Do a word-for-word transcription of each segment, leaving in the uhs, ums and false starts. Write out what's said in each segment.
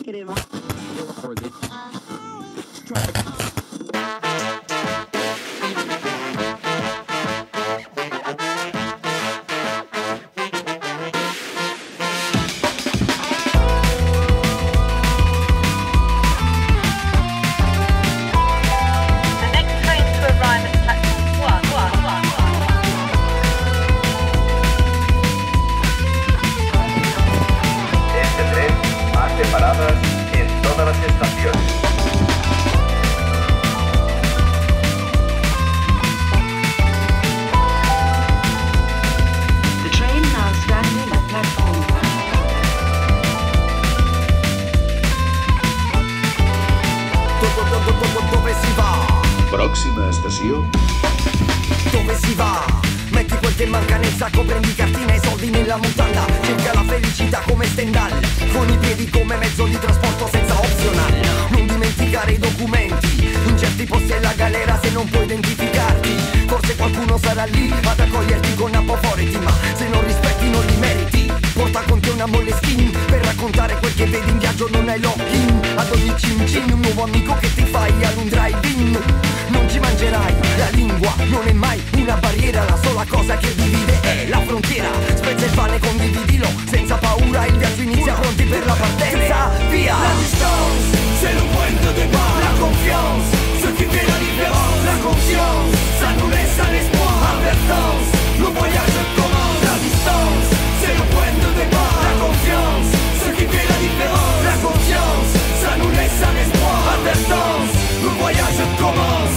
crema. En todas las estaciones. The train now standing at platform. Dove si va? Pròxima estació. Dove si va? Metti quel che manca nel sacco, prendi cartina e soldi nella mutanda. Cerca la felicità come Stendhal, con i piedi come mezzo di trasporto senza optional. Non dimenticare i documenti, in certi posti è la galera se non puoi identificarti. Forse qualcuno sarà lì ad accoglierti con apoforeti, ma se non rispetti non li meriti. Porta con te una Moleskine per raccontare quel che vedi in viaggio, non hai login. Ad ogni cin cin un nuovo amico che ti fai ad un drive-in. Non ci mangerai, la lingua non è mai una barriera, la sola cosa che divide è la frontiera. Spezza il pane, condividilo, senza paura il viaggio inizia, pronti per la partenza, via. La distance, c'est le point de départ. La confiance, ce qui fait la différence. La conscience, ça nous laisse un espoir. Advertance, le voyage commence. La distance, c'est le point de départ. La confiance, ce qui fait la différence. La conscience, ça nous laisse un espoir. Advertance, le voyage commence.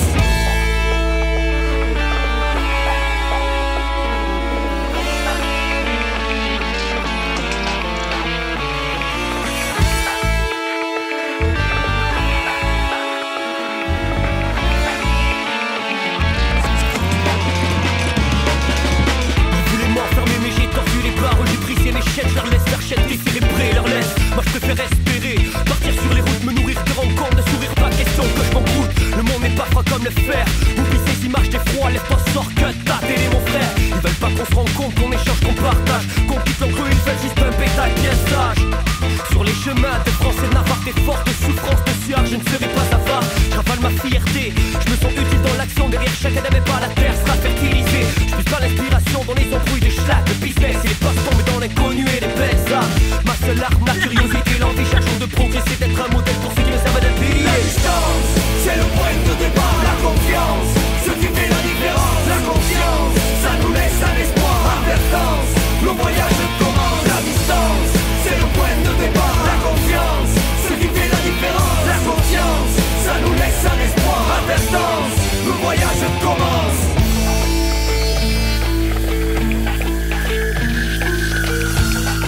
Je leur laisse leur chaîne décérébrée, leur laisse. Moi je préfère espérer partir sur les routes, me nourrir de rencontres, de sourire, pas question que je m'embrouille. Le monde n'est pas froid comme le fer. Oublie ces images d'effroi, laisse-toi sort que ta télé mon frère. Ils veulent pas qu'on se rende compte, qu'on échange, qu'on partage, qu'on quitte l'encre, ils veulent juste un bétail bien sage. Sur les chemins de France et de Navarre, des fortes souffrances de sueur, je ne serai pas avare. Je ravale ma fierté, je me sens utile dans l'action. Derrière chacun n'avait pas la terre sera fertilisée. Je puisse pas l'inspiration dans les embrouilles de schlag, de business et les passe-temps, mais dans l'inconnu et les belles âmes. Ma seule arme, la curiosité, l'envie chaque jour de progresser, d'être un modèle pour ceux qui me servent d'un pilier. La distance, c'est le point de départ. La confiance, ce qui fait la différence. La confiance, ça nous laisse un espoir. Advertance, le voyage commence. La distance, c'est le point de départ. La confiance, ce qui fait la différence. La confiance, ça nous laisse un espoir. Advertance, le voyage commence.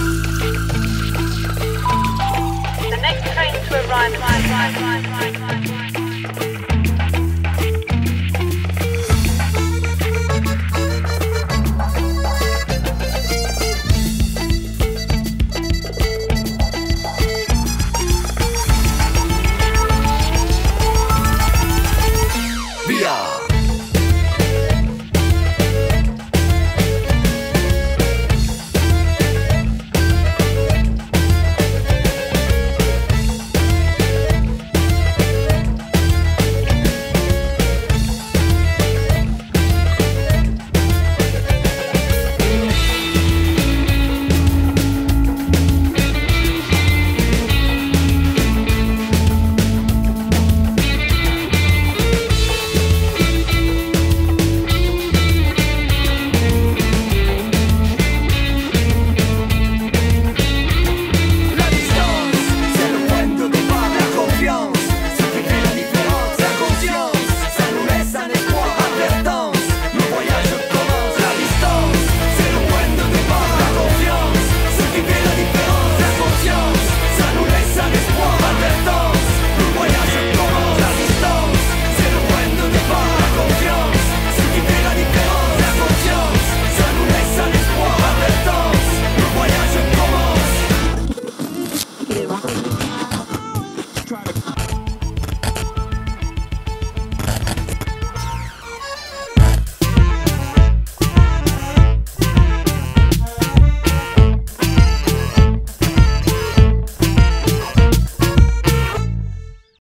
The next train to arrive, arrive, arrive, arrive, arrive, arrive.